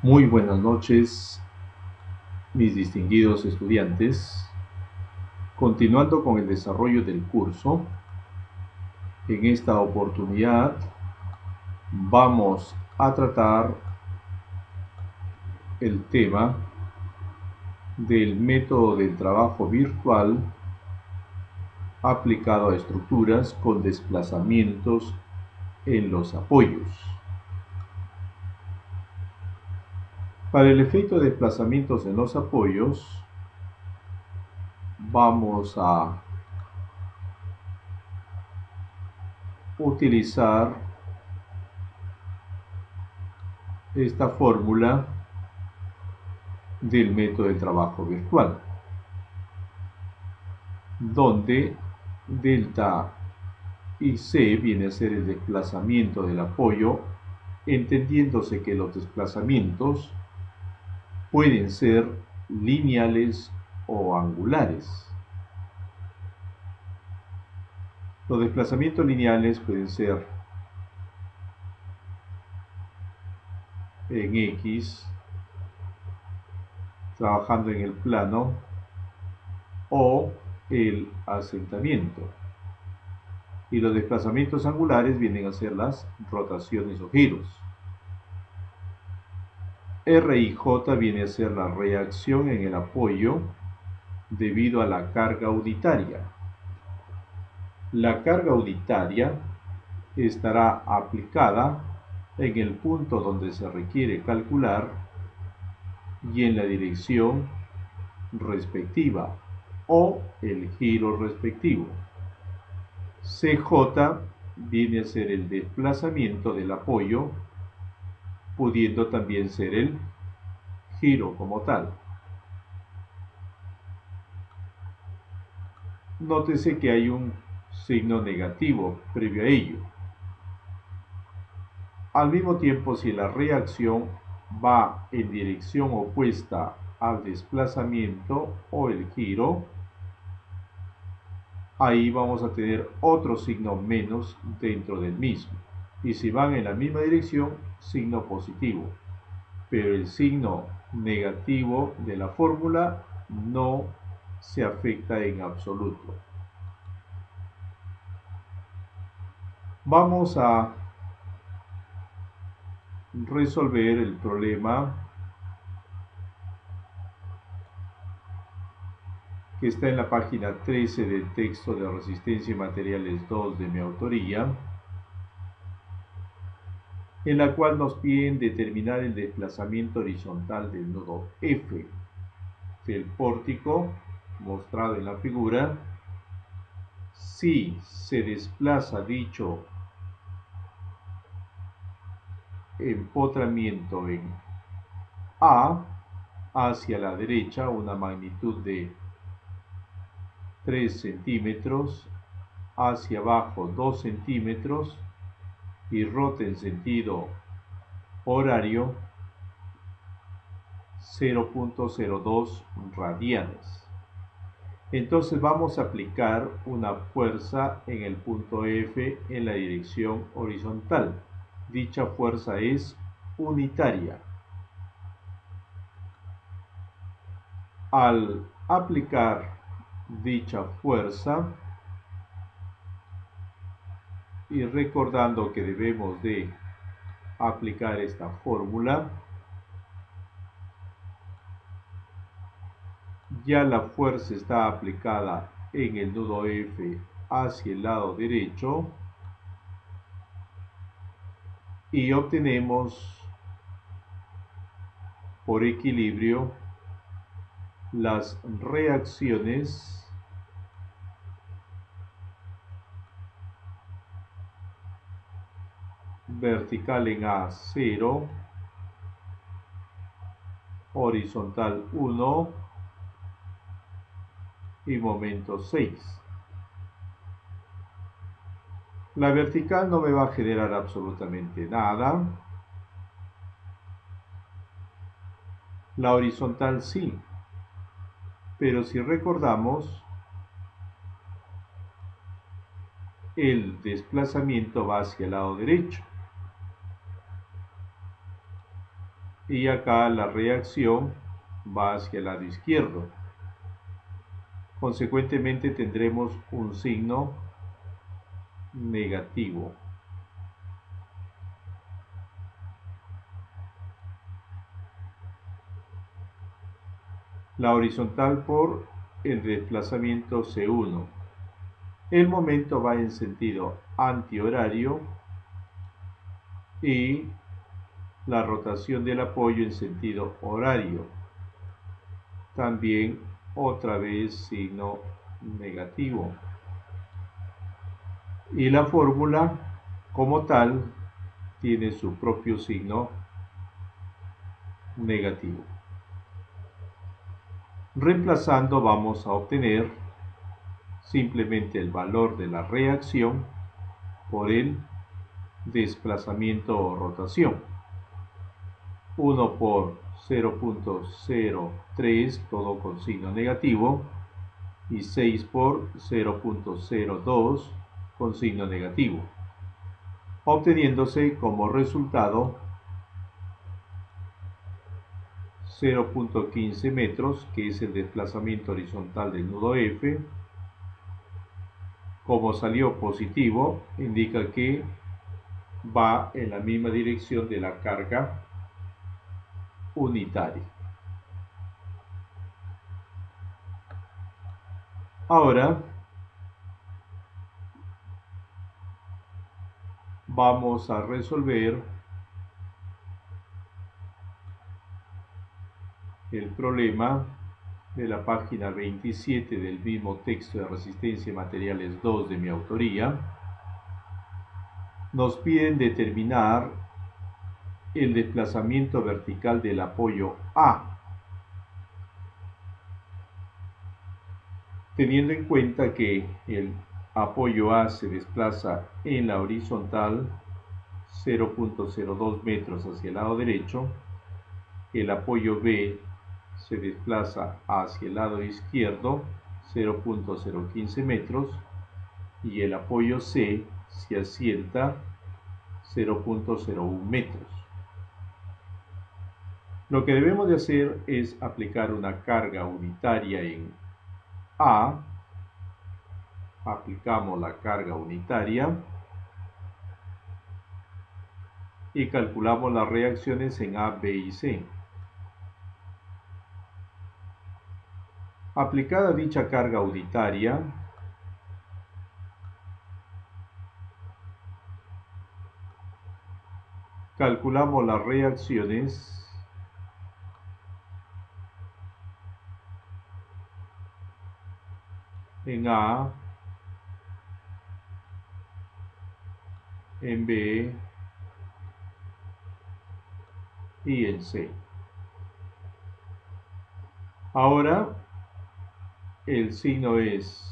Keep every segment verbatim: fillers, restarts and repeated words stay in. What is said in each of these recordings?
Muy buenas noches, mis distinguidos estudiantes. Continuando con el desarrollo del curso, en esta oportunidad vamos a tratar el tema del método del trabajo virtual aplicado a estructuras con desplazamientos en los apoyos. Para el efecto de desplazamientos en los apoyos, vamos a utilizar esta fórmula del método de trabajo virtual, donde delta y C viene a ser el desplazamiento del apoyo, entendiéndose que los desplazamientos pueden ser lineales o angulares. Los desplazamientos lineales pueden ser en X, trabajando en el plano, o el asentamiento. Y los desplazamientos angulares vienen a ser las rotaciones o giros. R y J viene a ser la reacción en el apoyo debido a la carga unitaria. La carga unitaria estará aplicada en el punto donde se requiere calcular y en la dirección respectiva o el giro respectivo. C J viene a ser el desplazamiento del apoyo, pudiendo también ser el giro como tal. Nótese que hay un signo negativo previo a ello. Al mismo tiempo, si la reacción va en dirección opuesta al desplazamiento o el giro, ahí vamos a tener otro signo menos dentro del mismo. Y si van en la misma dirección, signo positivo. Pero el signo negativo de la fórmula no se afecta en absoluto. Vamos a resolver el problema que está en la página trece del texto de Resistencia y Materiales dos de mi autoría, en la cual nos piden determinar el desplazamiento horizontal del nodo F del pórtico mostrado en la figura. Si se desplaza dicho empotramiento en A hacia la derecha, una magnitud de tres centímetros, hacia abajo dos centímetros y rota en sentido horario cero punto cero dos radianes. Entonces vamos a aplicar una fuerza en el punto F en la dirección horizontal. Dicha fuerza es unitaria. Al aplicar dicha fuerza, y recordando que debemos de aplicar esta fórmula, ya la fuerza está aplicada en el nodo F hacia el lado derecho y obtenemos por equilibrio las reacciones vertical en A cero, horizontal uno y momento seis. La vertical no me va a generar absolutamente nada. La horizontal sí. Pero si recordamos, el desplazamiento va hacia el lado derecho. y acá la reacción va hacia el lado izquierdo. Consecuentemente tendremos un signo negativo. La horizontal por el desplazamiento ce uno. El momento va en sentido antihorario y la rotación del apoyo en sentido horario. También otra vez signo negativo. Y la fórmula como tal tiene su propio signo negativo. Reemplazando vamos a obtener simplemente el valor de la reacción por el desplazamiento o rotación. uno por cero punto cero tres, todo con signo negativo, y seis por cero punto cero dos con signo negativo, obteniéndose como resultado cero punto quince metros, que es el desplazamiento horizontal del nudo F. Como salió positivo, indica que va en la misma dirección de la carga unitaria. Ahora vamos a resolver el problema de la página veintisiete del mismo texto de Resistencia y Materiales dos de mi autoría. Nos piden determinar el desplazamiento vertical del apoyo A, teniendo en cuenta que el apoyo A se desplaza en la horizontal cero punto cero dos metros hacia el lado derecho, el apoyo B se desplaza hacia el lado izquierdo cero punto cero quince metros y el apoyo C se asienta cero punto cero uno metros. Lo que debemos de hacer es aplicar una carga unitaria en A. Aplicamos la carga unitaria y calculamos las reacciones en A, B y C. Aplicada dicha carga unitaria, calculamos las reacciones en A, en B y en C. Ahora el signo es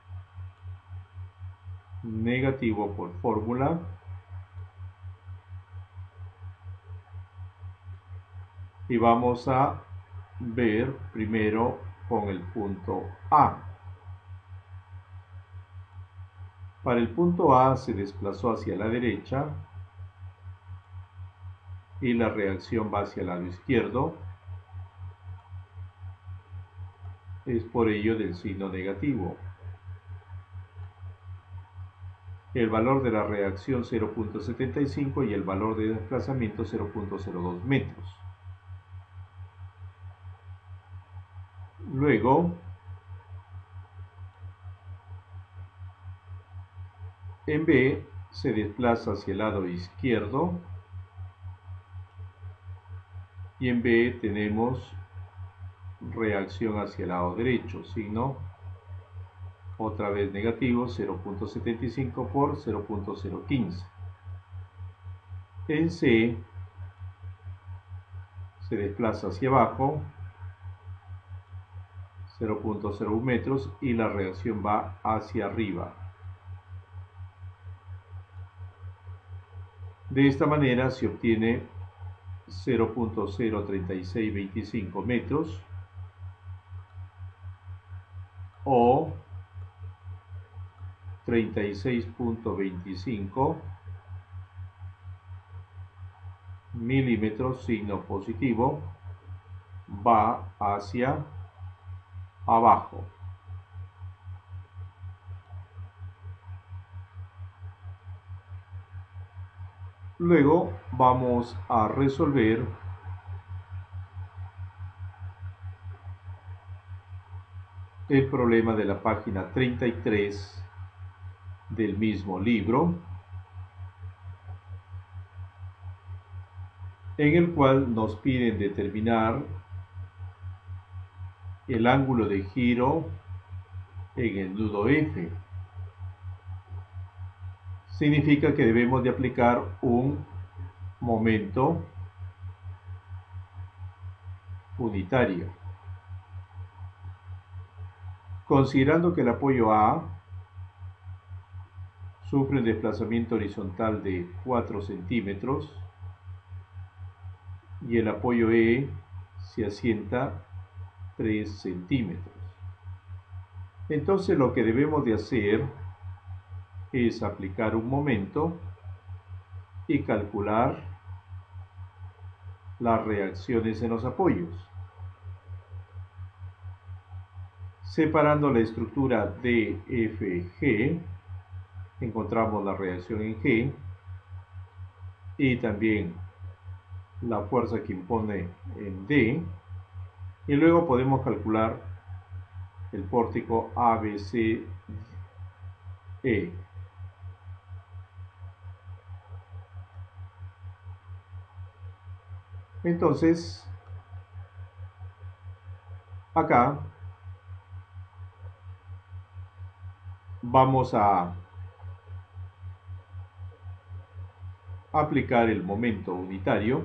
negativo por fórmula. Y vamos a ver primero con el punto A. Para el punto A se desplazó hacia la derecha y la reacción va hacia el lado izquierdo. Es por ello del signo negativo. El valor de la reacción cero punto setenta y cinco y el valor de desplazamiento cero punto cero dos metros. Luego, en B se desplaza hacia el lado izquierdo y en B tenemos reacción hacia el lado derecho, signo otra vez negativo, cero punto setenta y cinco por cero punto cero quince. En C se desplaza hacia abajo cero punto cero uno metros y la reacción va hacia arriba. De esta manera se obtiene cero punto cero tres seis dos cinco metros o treinta y seis punto veinticinco milímetros, signo positivo, va hacia abajo. Luego vamos a resolver el problema de la página treinta y tres del mismo libro, en el cual nos piden determinar el ángulo de giro en el nudo F. Significa que debemos de aplicar un momento unitario. Considerando que el apoyo A sufre un desplazamiento horizontal de cuatro centímetros y el apoyo E se asienta tres centímetros. Entonces lo que debemos de hacer es aplicar un momento y calcular las reacciones en los apoyos. Separando la estructura D F G, encontramos la reacción en G y también la fuerza que impone en D, y luego podemos calcular el pórtico A B C E. Entonces, acá vamos a aplicar el momento unitario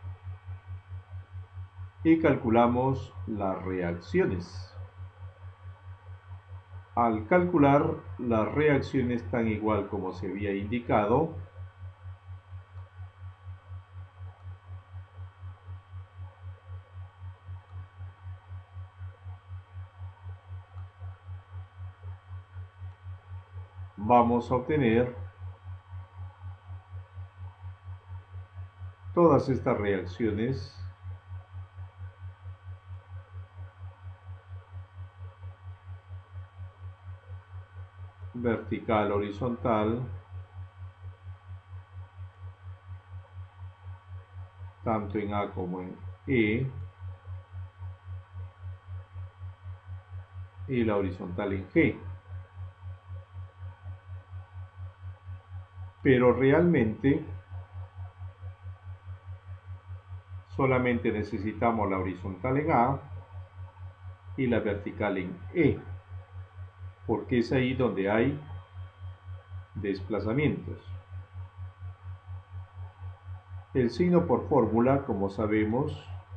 y calculamos las reacciones. Al calcular las reacciones tan igual como se había indicado, vamos a obtener todas estas reacciones vertical, horizontal, tanto en A como en E, y la horizontal en G. Pero realmente solamente necesitamos la horizontal en A y la vertical en E, porque es ahí donde hay desplazamientos. El signo por fórmula, como sabemos,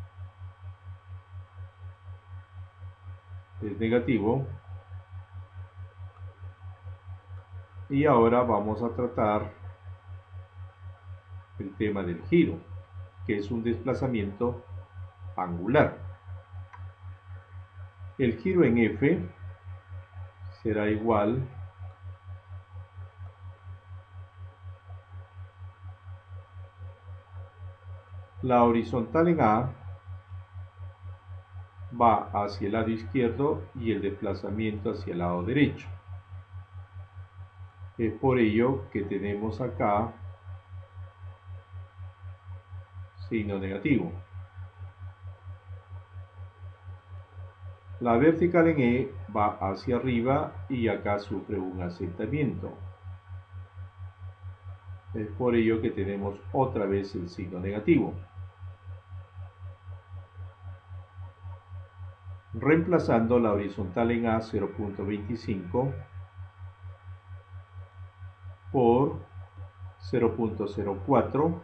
es negativo. Y ahora vamos a tratar el tema del giro, que es un desplazamiento angular. El giro en F será igual la horizontal en A va hacia el lado izquierdo y el desplazamiento hacia el lado derecho. Es por ello que tenemos acá signo negativo. La vertical en E va hacia arriba y acá sufre un asentamiento. Es por ello que tenemos otra vez el signo negativo. Reemplazando la horizontal en A cero punto veinticinco por cero punto cero cuatro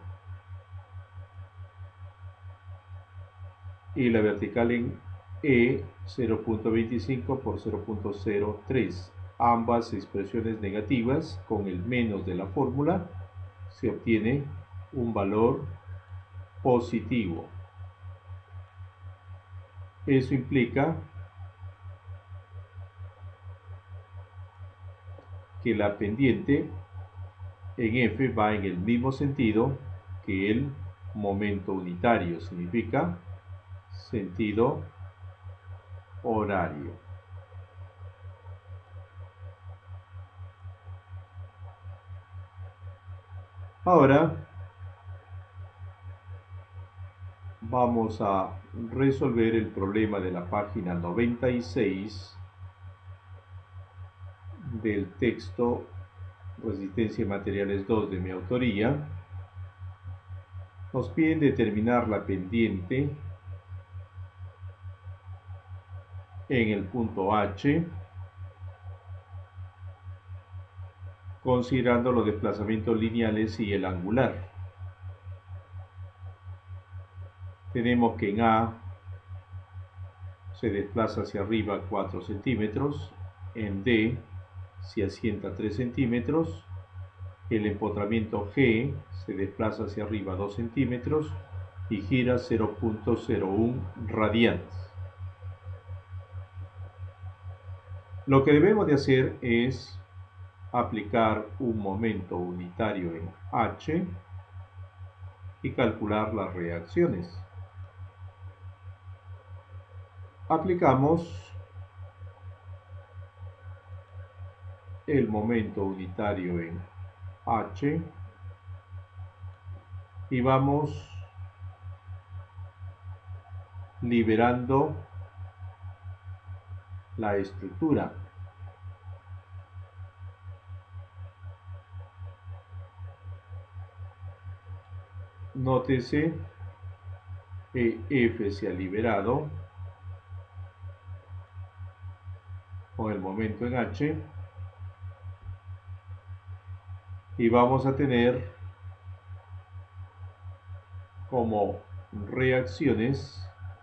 y la vertical en E cero punto veinticinco por cero punto cero tres. Ambas expresiones negativas con el menos de la fórmula se obtiene un valor positivo. Eso implica que la pendiente en F va en el mismo sentido que el momento unitario, significa sentido horario. Ahora vamos a resolver el problema de la página noventa y seis del texto Resistencia y Materiales dos de mi autoría. Nos piden determinar la pendiente en el punto H, considerando los desplazamientos lineales y el angular. Tenemos que en A se desplaza hacia arriba cuatro centímetros, en D se asienta tres centímetros, el empotramiento G se desplaza hacia arriba dos centímetros y gira cero punto cero uno radianes. Lo que debemos de hacer es aplicar un momento unitario en H y calcular las reacciones. Aplicamos el momento unitario en H y vamos liberando la estructura. Nótese que F se ha liberado con el momento en H y vamos a tener como reacciones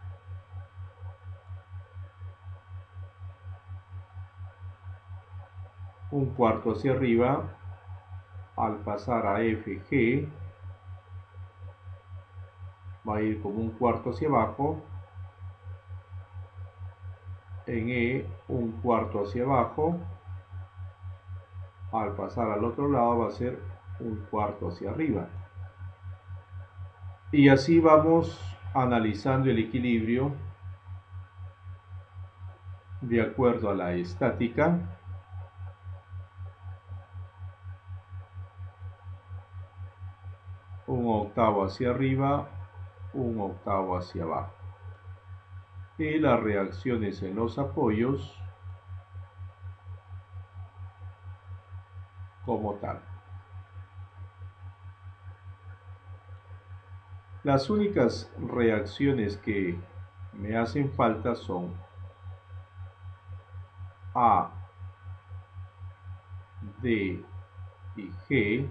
un cuarto hacia arriba al pasar a F G, va a ir como un cuarto hacia abajo, en E un cuarto hacia abajo, al pasar al otro lado va a ser un cuarto hacia arriba. Y así vamos analizando el equilibrio de acuerdo a la estática. Un octavo hacia arriba, un octavo hacia abajo. Y las reacciones en los apoyos como tal. Las únicas reacciones que me hacen falta son A, D y G.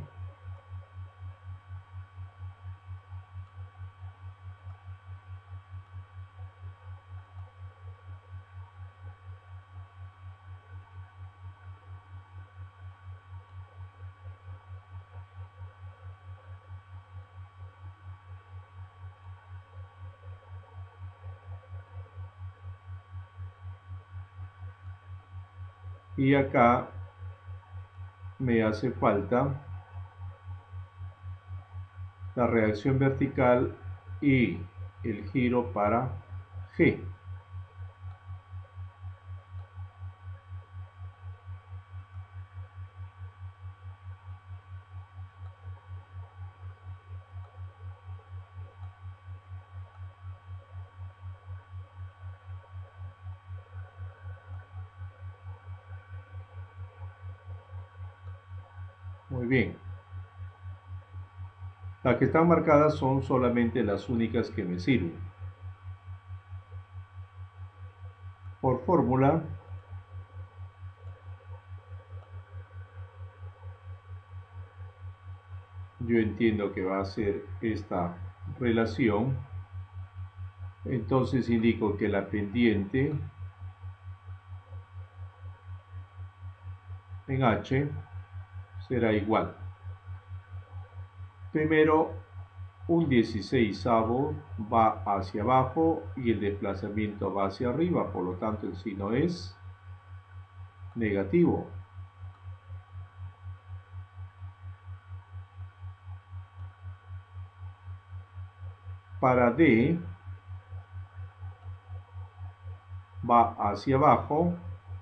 Y acá me hace falta la reacción vertical y el giro para G. Muy bien. Las que están marcadas son solamente las únicas que me sirven. Por fórmula, yo entiendo que va a ser esta relación. Entonces indico que la pendiente en H será igual. Primero, un dieciseisavo va hacia abajo y el desplazamiento va hacia arriba, por lo tanto el signo es negativo. para D va hacia abajo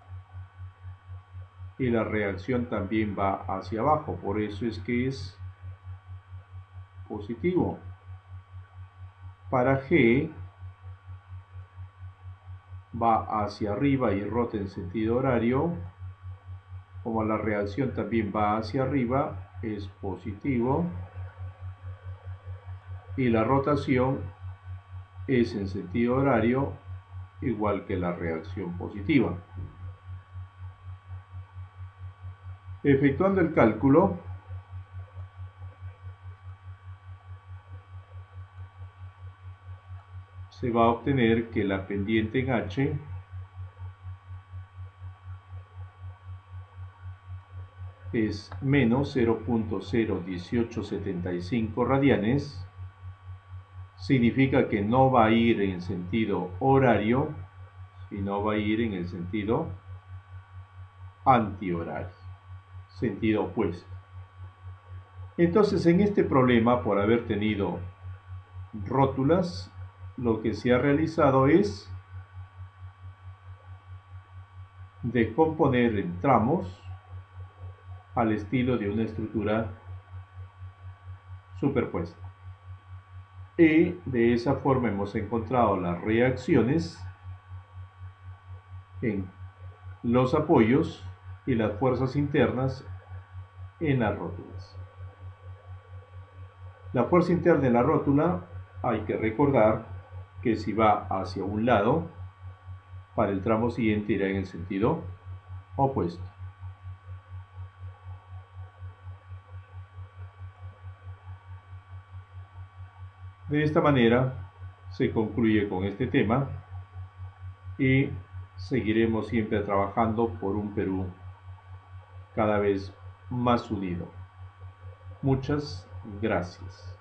y la reacción también va hacia abajo, por eso es que es positivo. Para G va hacia arriba y rota en sentido horario, como la reacción también va hacia arriba, es positivo, y la rotación es en sentido horario, igual que la reacción positiva. Efectuando el cálculo, se va a obtener que la pendiente en H es menos cero punto cero dieciocho setenta y cinco radianes. Significa que no va a ir en sentido horario, sino va a ir en el sentido antihorario, sentido opuesto. Entonces, en este problema, por haber tenido rótulas, lo que se ha realizado es descomponer en tramos al estilo de una estructura superpuesta. Y de esa forma hemos encontrado las reacciones en los apoyos y las fuerzas internas en las rótulas. La fuerza interna en la rótula hay que recordar que si va hacia un lado, para el tramo siguiente irá en el sentido opuesto. De esta manera se concluye con este tema y seguiremos siempre trabajando por un Perú cada vez más unido. Muchas gracias.